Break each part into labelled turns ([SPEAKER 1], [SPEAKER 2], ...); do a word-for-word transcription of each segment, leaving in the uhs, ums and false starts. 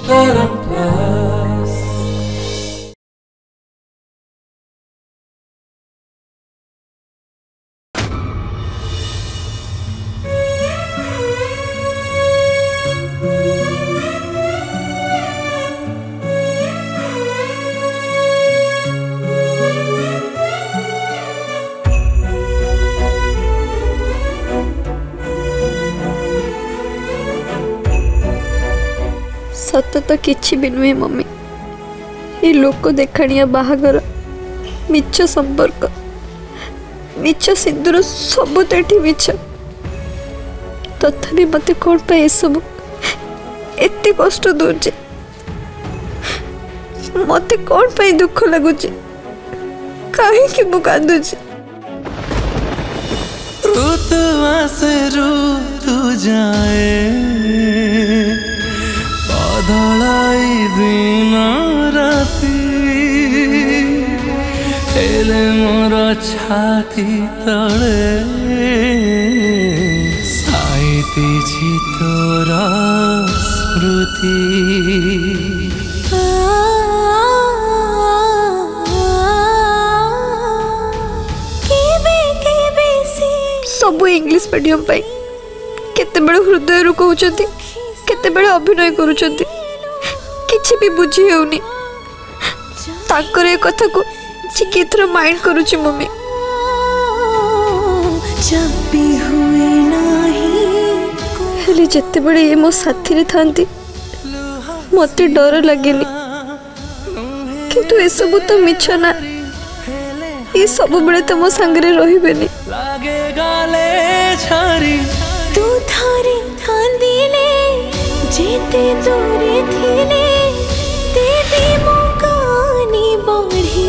[SPEAKER 1] सत तो किछि भी नुहे मम्मी, ये लोक देखाणिया बाहागर मिछ संपर्क मिछ सिंदूर सब तो मिछ। तथापि मत कौन पे ये सब एते कष्ट दूचे, मत कौन पे दुख लगुचे, कहीं कि मु कांदुचे।
[SPEAKER 2] ऋतु आसे ऋतु जाए बदलाई दिन राति हेले मोर छाती तले साइती छी तोर स्मृति।
[SPEAKER 1] सब इंग्लिश मीडियम पाई केते बड़ हृदय रु कहउछंती, केते बड़ अभिनय करूछंती, किछि भी बुझी हेउनी। ताकर ए कथा को चिकी थर माइंड करूछि मम्मी। जब भी हुए नाही हेले जत्ते बड़े ए मो साथी रे थांती मते डर लागेनी, किंतु ए सब तो मिछ ना, ये सब बड़े तो मो संगरे रहिबेनी।
[SPEAKER 2] लागे गाले छारी
[SPEAKER 3] तू थारे कांदिले जेते दूरे थिले तेरी मुकानी बढ़ी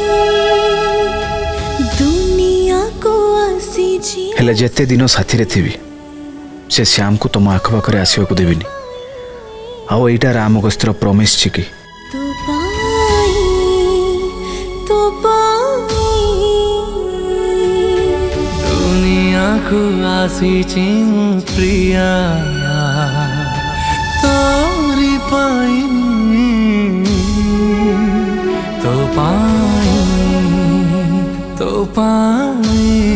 [SPEAKER 3] दुनिया को आसी जी।
[SPEAKER 4] हेले जेते दिन साथी रे थिबी से श्याम को तुम आख पाखरे आसीबा को देबिनी। आउ एटा राम गस्त्र प्रॉमिस छी कि
[SPEAKER 3] तू पाई तू पाई
[SPEAKER 2] दुनिया को आसी छी प्रिया तोरी पाई तो पाई तो पाई।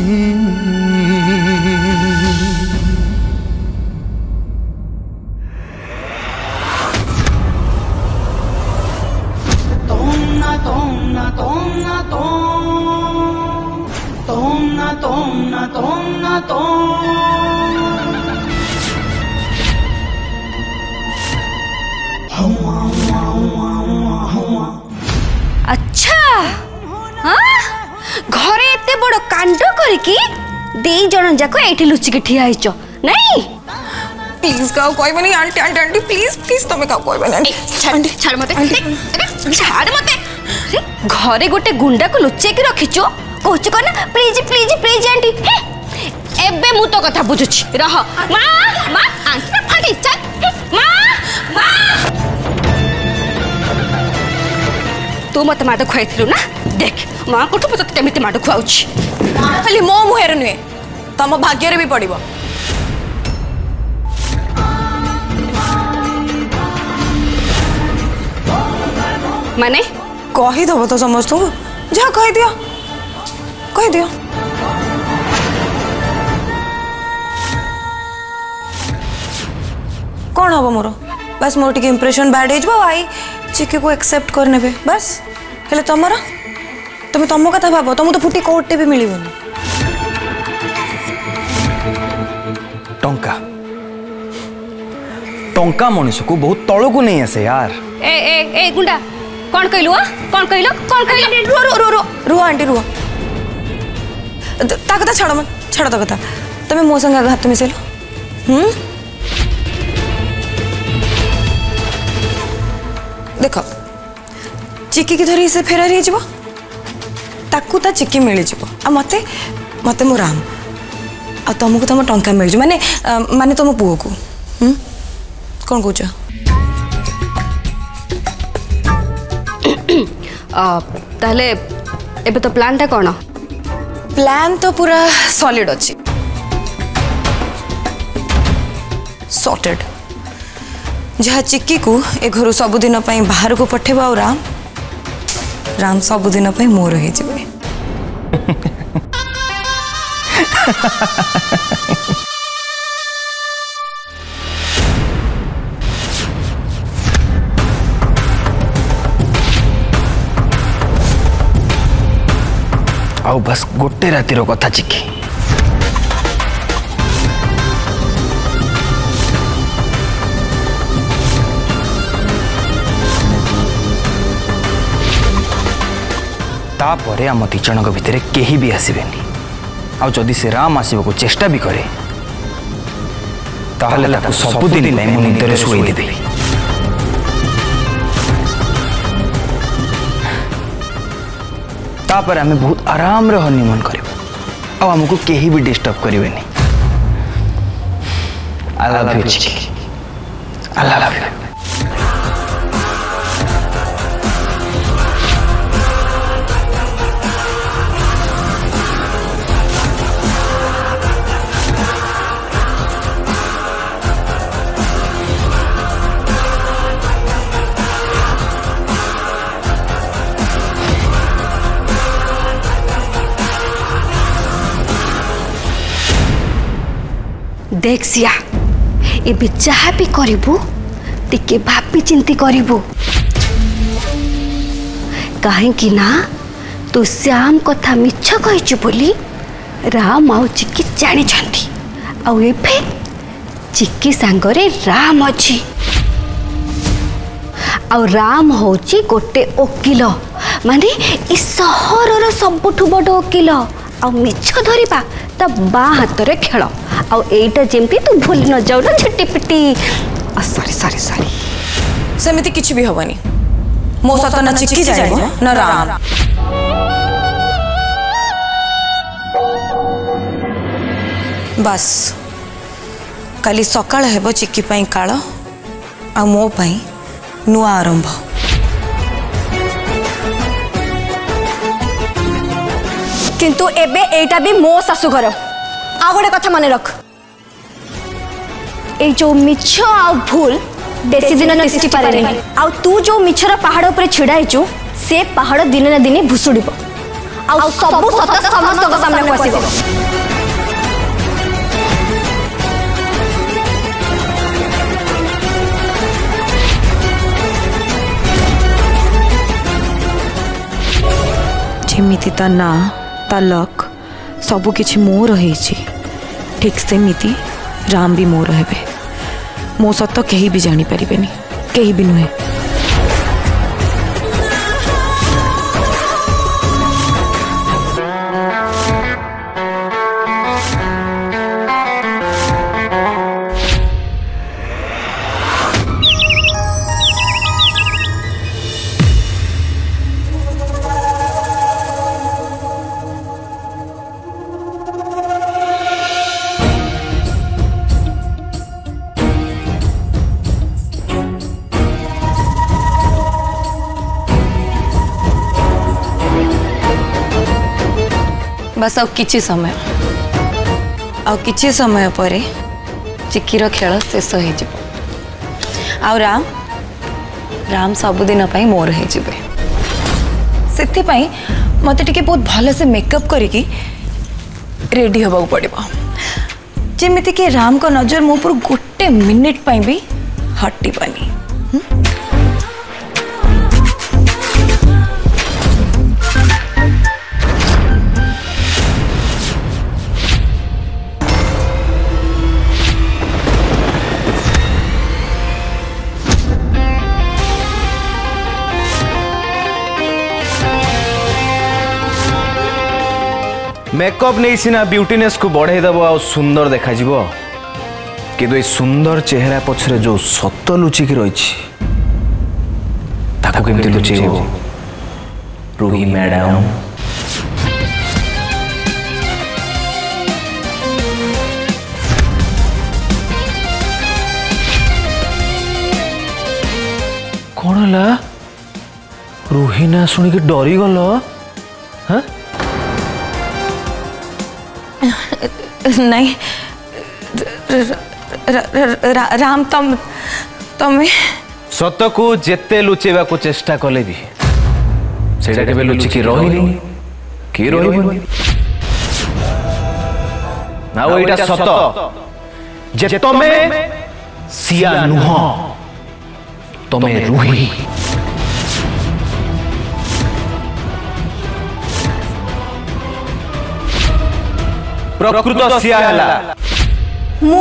[SPEAKER 5] अच्छा हाँ घरे एते बड़ कांड करके दे जन जाक एठी लुचिके ठिया आइचो नहीं।
[SPEAKER 6] प्लीज काउ कहबनी aunty aunty aunty please please तमे काउ कहबनी आंटी
[SPEAKER 5] छाड़ छाड़ मते छाड़ मते। घरे गोटे गुंडा को लुचे के रखिचो कहछ कोना प्लीज प्लीज प्लीज आंटी। एबे मु तो कथा बुझुछि रह मां मां आंटी आंटी चल मां मां। तू मत माड खुआइथिलु ना देख मां कोठु मत केमिति माड खुआउछि।
[SPEAKER 6] खाली मो मुहेर नुहे तम भाग्य रे भी पड़िबो।
[SPEAKER 5] माने
[SPEAKER 6] कही दबो तो समस्त को जा कह दियो कह दियो। कौन हम मोर बस मोर टिके इंप्रेशन बैड हो आई चिकी को एक्सेप्ट करने पे बस हेले तमरा तुम तुम कथा भाव तुम तो फुटी कोटे भी मिलबनी।
[SPEAKER 7] टंका टंका मनुष्य को बहुत तल को नहीं आसे यार।
[SPEAKER 5] ए ए ए गुंडा कौन कहलु कौन कहलु कौन कहलु रो रो रो रो
[SPEAKER 6] रो आंटी रो ता कथा छाड़ मत छाड़ ता कथा तुम मो संग हाथ मिसेलो हम्म देख चिकी की धरी से फेरारी हो ताकू ता चिकी मिल जाव आ मते मते मो राम आ तुमको तुम टंका मिल माने माने तुम पुओ को हम्म कौन कौच
[SPEAKER 5] ताले एबे तो प्लान टा कौन?
[SPEAKER 6] प्लान तो पूरा सॉलिड अच्छी सॉर्टेड जहाँ चिक्की को ए घर सबुदिन बाहर को पठेब आ राम राम सबुदिन मोर हो जाए।
[SPEAKER 7] आओ बस गोटे रातिर कथा चिक्की तापरे आम दी जन भितर केही भी आसबेनी आ जदि से राम आसवाक चेष्टा भी करे ताहले ताकू सबुदिन मु निदरे शुई देबी। तापर आम बहुत आराम रे हनीमून करिबा आ हमको केही भी डिस्टर्ब करिवेनी। I love you Chikki, I love you.
[SPEAKER 5] देख सिया ए जहाँ भी करू टिके भाभी चिंती करू कहीं ना तू श्याम कथा मिछ कहीचु बोली राम आउ चिक्की जानी आउ एफे चिक्की सांगरे राम अच्छी आउ राम होची गोटे वकील माने ई सहरर सबुठु बड़ वकील आउ मिछ धरिबा ता बा हाथ रे खेल आउ एटा जेमती तू भूल न जाऊ ना छुट्टी पिट्टी सॉरी सॉरी सॉरी
[SPEAKER 6] सेमिति किछ भी होबनी मो सत न चिक्की जाइबो न राम। बस काली सकाळ हेबो चिक्की पई काळ आ मो पई नुआ आरंभ।
[SPEAKER 5] किंतु एबे एटा भी मो शाशुघर आ गोटे कथा मन रख ए जो मिछ आ भूल बेसी दिन तिष्टि पारे नहीं आ तू जो मिछर पहाड़ ऊपर छिड़ा हेचु से पहाड़ दिन ना दिन भुसुड़िबो आ सब सत समस्त के सामने को आसीबो।
[SPEAKER 6] जेमिति ता ना ता लक सबु किछि मोर होइछि ठीक सेमिति राम भी मोर हेबे मो सत कहीं भी जानी परिबेनी कहीं भी नुहे। बस आउ किछि समय आउ किछि समय परे चिक्कीर खेल शेष हो जिवो आउ राम राम सबुदिन पई मोर हो जिवे सेति पई मते टिके बहुत भल से मेकअप करिकी रेडी होबाउ पड़िबो जेमिति के राम को नजर मो पर गोटे मिनिट पई भी हटिबनी।
[SPEAKER 4] मेकअप नहीं सीना ब्यूटीनेस को बढ़े दब आ सुंदर देखा जीवो किंतु सुंदर चेहरा पछरे जो सत लुचिक रही ताकू केमती लुचेबो रूही मैडम। कौन है रूही ना शुणिक डरी गल? हाँ
[SPEAKER 6] नहीं र, र, र, र, राम तम तमें
[SPEAKER 4] सत को जेते लुचेबा को चेष्टा कले भी सेटा केबे लुचिकी रहिनी कि रहिबनी ना ओइटा सत जे तमे सिया नुह तमे रुही प्रकृत सिया हला
[SPEAKER 1] मु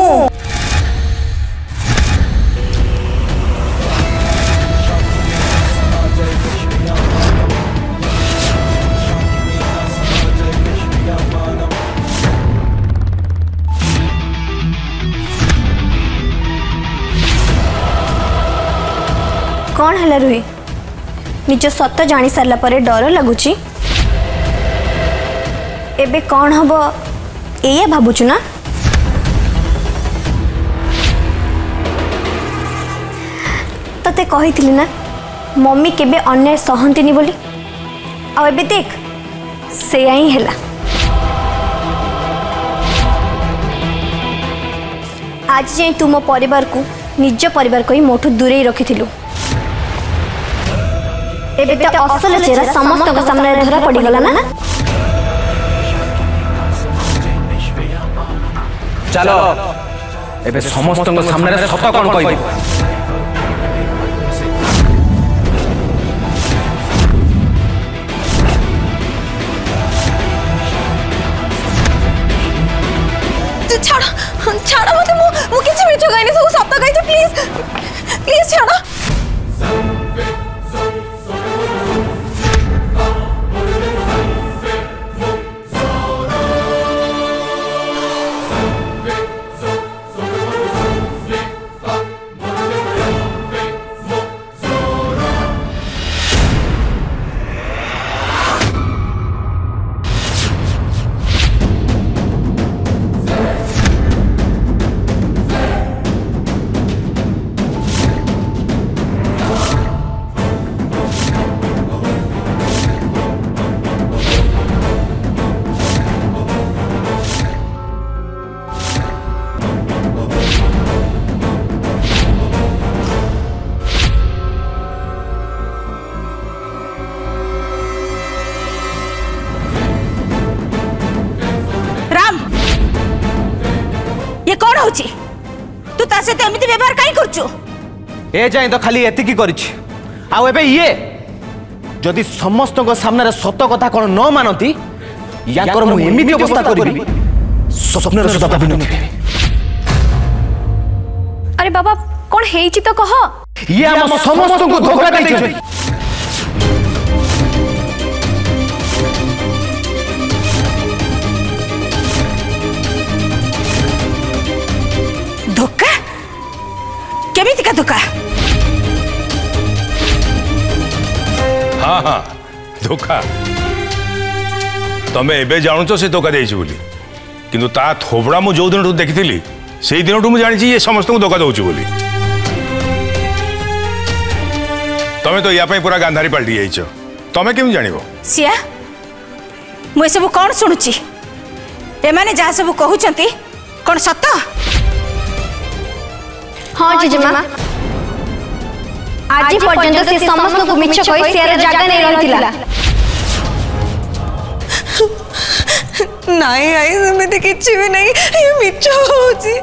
[SPEAKER 1] कौन है रुही निज सत जानी सारा पर डर लगुच एबे कौन हम ये भावुचु ना तते कही ना मम्मी केबे अन्याय सहंतिनी बोली आ एबे देख से ही है आज जाए तुम परिवार को निज परिवार को ही मोठू दूरे रखी एबे तो असल चेहरा समस्त को सामने धरा पड़ी गला ना
[SPEAKER 4] चलो एबे समस्त को सामने सत कोन कहबो
[SPEAKER 6] छाड़ छाड़ मते मु मु किछि मिछ गाइनी सब सप्ताह गाइछ प्लीज प्लीज छाड़ तू ता से एमती व्यवहार कहीं करछु
[SPEAKER 4] ए जाए तो खाली एतिकी करिछि आ एबे ये जदि समस्त को सामने सत कथा कोन न मानती या कर मु एमिति अवस्था करिबी स्वप्न सुधा भाबी नथि
[SPEAKER 1] अरे बाबा कौन हेइछि तो कह
[SPEAKER 4] ये हम समस्त को धोखा दै
[SPEAKER 6] धोखा केमिति का धोखा
[SPEAKER 8] हाँ हाँ धोखा तमें एबे जानूच से धोखा देछि बोली किंतु ता थोबड़ा मु जो दिन देखी से दिन मु जानी ये समस्त को धोखा दौची बोली तमें तो या पूरा गांधारी पलटि जाइछ तमें केम जानिबो
[SPEAKER 6] सिया मु सब कौन शुणुची एमाने जहाँ सब कहउचंती कौन सत
[SPEAKER 1] हाँ जीजेमा आज पर्यंत से समस्त को मिछ कहि सियार जागा नहीं रहितिला
[SPEAKER 6] नहीं आई सेमती किछि भी नहीं ये मिछ होची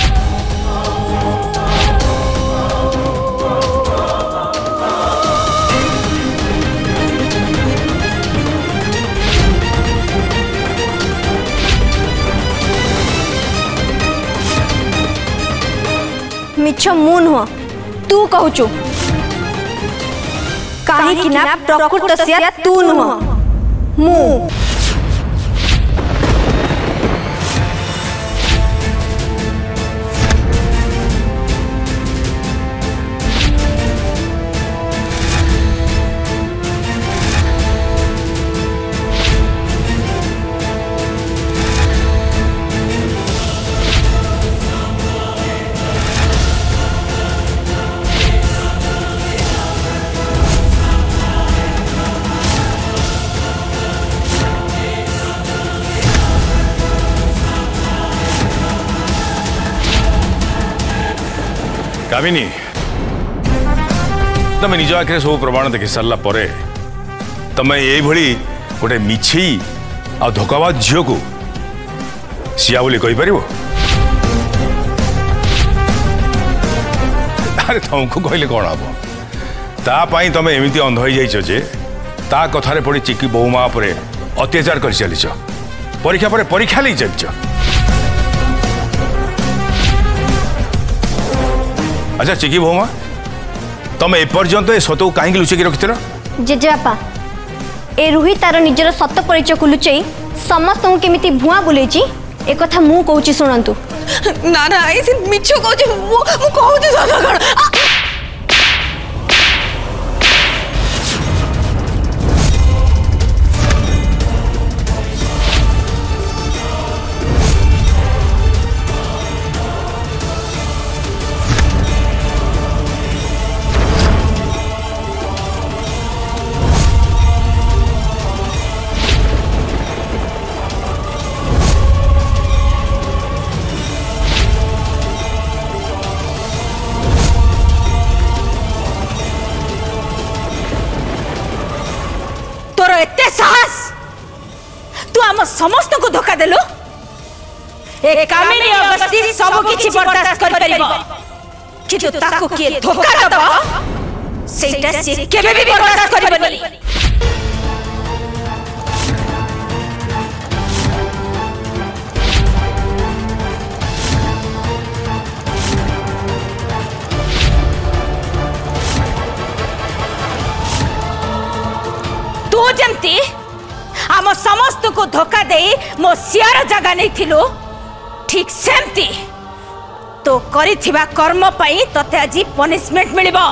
[SPEAKER 1] मिछ मु नुह तू कहूचु काहे कि ना प्रकृत सिया तू नुह मु
[SPEAKER 8] कामिनी तुम निज आखिर सब प्रमाण देखी सारा पर तुम ये गोटे मिछी आ धोकाबाज झील को सिया बोली कहीपर अरे तुमको कहले कौन हम तापाई तुम एमती अंध हो जाइए ता कथार पड़ी चिकी बहु माँ पर अत्याचार कर चलीच परीक्षा पर परीक्षा ले चलीच। अच्छा चिकी बहु माँ तुम एपर्यंत ए सत को कहीं लुचेक रखिल
[SPEAKER 5] जेजेबापा ए रुही तार निजर सत परिचय को लुचई समस्त केमिति भुआ बुले एक कथा मु कहूची सुनंतु
[SPEAKER 6] ना ना ऐसे मिछु कहूची मु मु कहूची सदा कण
[SPEAKER 9] समस्त को धोखा देलु ए कामिनी अगस्ती सब किछि बर्दाश्त कर परिबो किंतु ताको के धोखा दबो सेटा से केबे भी बर्दाश्त करबनी। तू जमती आम समस्त को धोखा दे मो सियार जगह नहीं थिलु ठीक सेमती तो करिथिबा कर्म पई तते आज पनिशमेंट मिलिबो।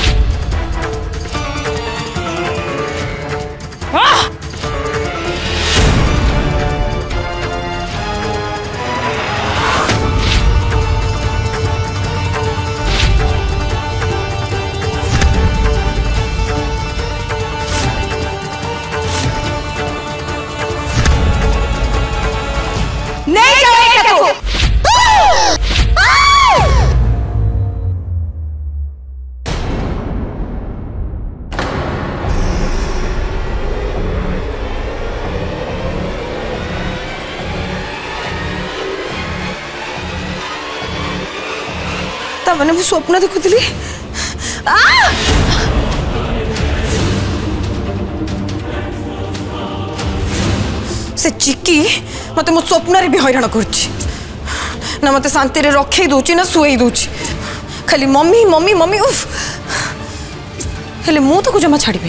[SPEAKER 6] मैंने वो स्वप्न देखुली से चिकी मत मो स्वप्न भी हैरान कर मत शांति रखे दूची ना शुई दूची खाली मम्मी मम्मी मम्मी उफ हेले मु तो जमा छाड़बी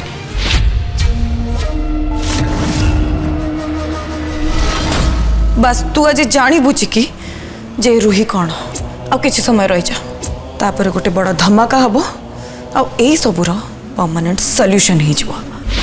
[SPEAKER 6] बस तू आज जानबू चिकी जे रुही कौन आ किसी समय रही जा तापर गोटे बड़ धमाका हम आ सबूर परमानेंट सॉल्यूशन हो जाव।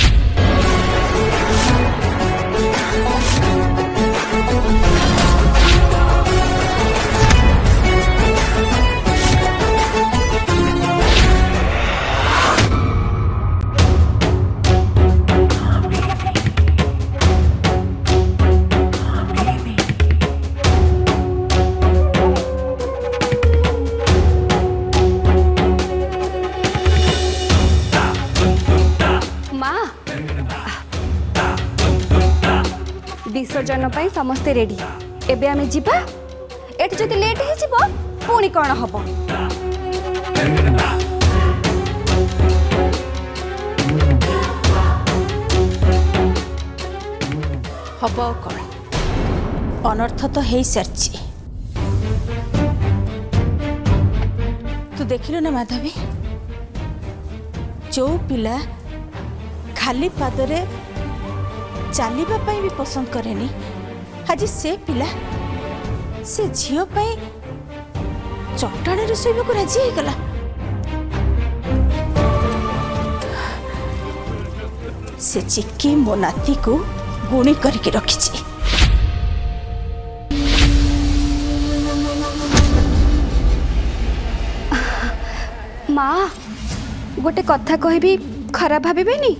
[SPEAKER 5] विसर्जन पाई समस्ते रेडी एबे आमे जिबा एठ जति लेट हे जिवो पुणी कोन हबो
[SPEAKER 9] हबो कोन अनर्थ तो हेई सरची तू देखिलो ना माधवी जो पिला खाली पादरे चलवा भी पसंद करेनी आज से पिला से झील चट्टाण शोक राजी हो गला से चिक्की मो नाती को गुणी करके रखी
[SPEAKER 5] माँ गोटे कथा कहबी खराब भावेनी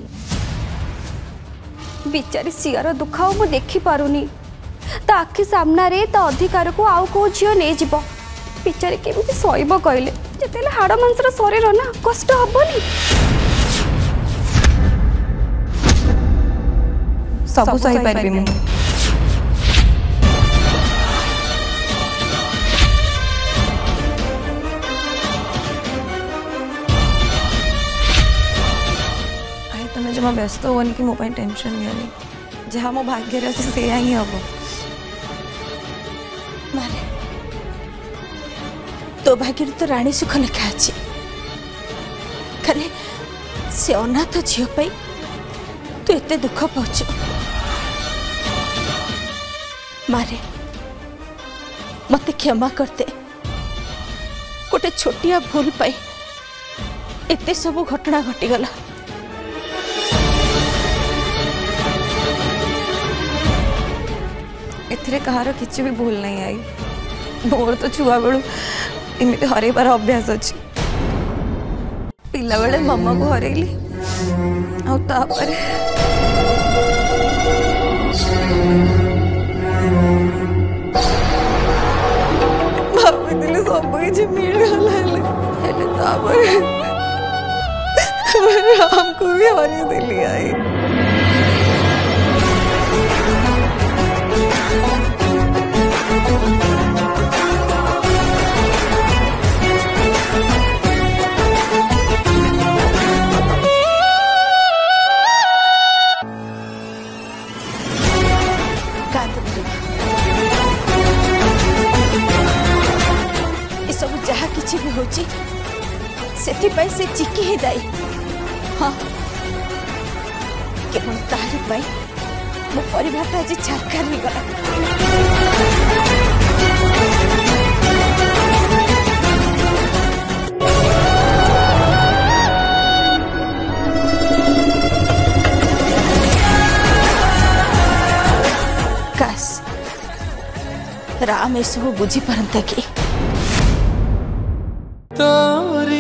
[SPEAKER 5] बिचारी सियार दुख मु देखी पारुनी ता आखि सामना रे ता अधिकार को आउ को झियो नहीं जीव बिचारी केमिति सइब कहले जेतेले हाड़ मांसर शरीर ना कष्ट हबनी।
[SPEAKER 6] सब सही पारबी मु आई तुम जमा व्यस्त होनी कि मो टेंशन नहीं जहाँ मो भाग्य अच्छे से ही हम
[SPEAKER 9] मारे तो भाग्य तो रानी सुख लिखा अच्छे खाली से अनाथ झील पाई तू एत दुख पाच मारे मत क्षमा करते गोटे छोटिया भूल पाई एत सब घटना घटीगला
[SPEAKER 6] एथिरे कहार किसी भी भूल नहीं आई मोर तो छुआ बेलू एमती हरइबार अभ्यास अच्छी पिला बेले मामा को हरइली आउे भाभी सब किसी मिलगला राम को भी हरई दिली आई
[SPEAKER 9] सब जहाँ किसी भी होची से से चिकी ही दाई हाँ केवल तारी पाई मो परिवार आज छारखार हो गला काश राम ए सब बुझी पारंता कि
[SPEAKER 2] तोरी